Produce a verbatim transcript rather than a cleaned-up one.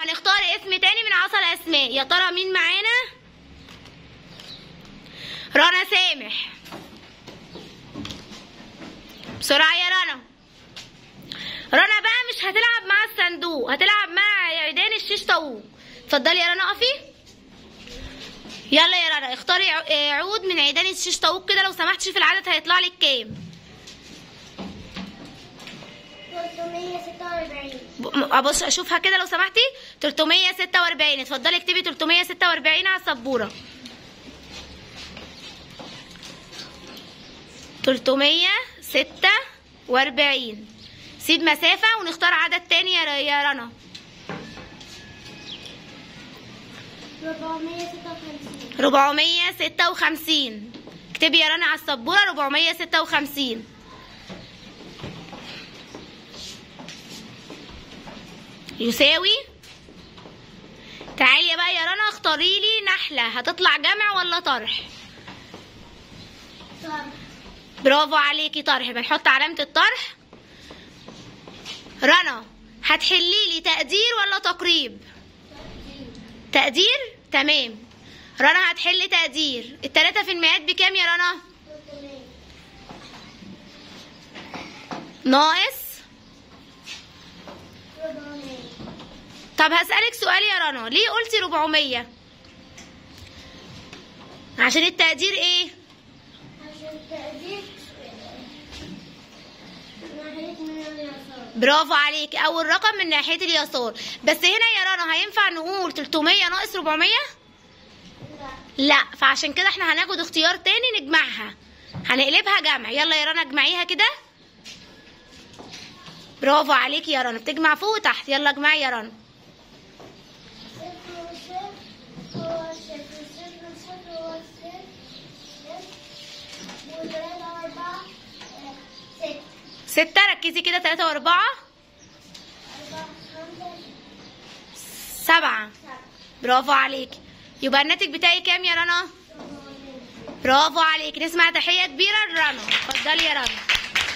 هنختار اسم تاني من عسل اسماء. يا ترى مين معانا؟ رنا سامح. بسرعه يا رنا. رنا بقى مش هتلعب مع الصندوق، هتلعب مع عيدان الشيش طاووق. اتفضلي يا رنا اقفي. يلا يا رنا اختاري عود من عيدان الشيش طاووق كده لو سمحتي. شوفي العدد هيطلع لك كام. تلتمية ستة وأربعين. ابص اشوفها كده لو سمحتي. تلتمية ستة وأربعين. اتفضلي اكتبي تلتمية ستة وأربعين على السبوره. تلتمية ستة وأربعين. سيب مسافه ونختار عدد تاني يا رنا. ربعمية ستة وخمسين. ربعمية ستة وخمسين. اكتبي يا رنا على السبوره ربعمية ستة وخمسين. يساوي. تعالي بقى يا رنا اختاري لي نحله هتطلع جمع ولا طرح؟ طرح. برافو عليكي طرح. بنحط علامه الطرح. رنا هتحلي لي تقدير ولا تقريب؟ تقدير. تمام. رنا هتحل تقدير. التلاتة في المئات بكام يا رنا؟ ناقص. طب هسألك سؤال يا رنا، ليه قلتي ربعمية؟ عشان التقدير ايه؟ عشان التقدير ناحية من اليسار. برافو عليك. اول رقم من ناحية اليسار. بس هنا يا رنا هينفع نقول تلتمية ناقص ربعمية؟ لا. لا. فعشان كده احنا هناخد اختيار تاني نجمعها. هنقلبها جمع. يلا يا رنا اجمعيها كده. برافو عليكي يا رنا. بتجمع فوق وتحت. يلا اجمعي يا رنا. ستة. ركزي كده. تلاتة وأربعة. سبعة. برافو عليكي. يبقى الناتج بتاعي كام يا رنا؟ برافو عليكي. نسمع تحية كبيرة لرنا. اتفضلي يا رنا.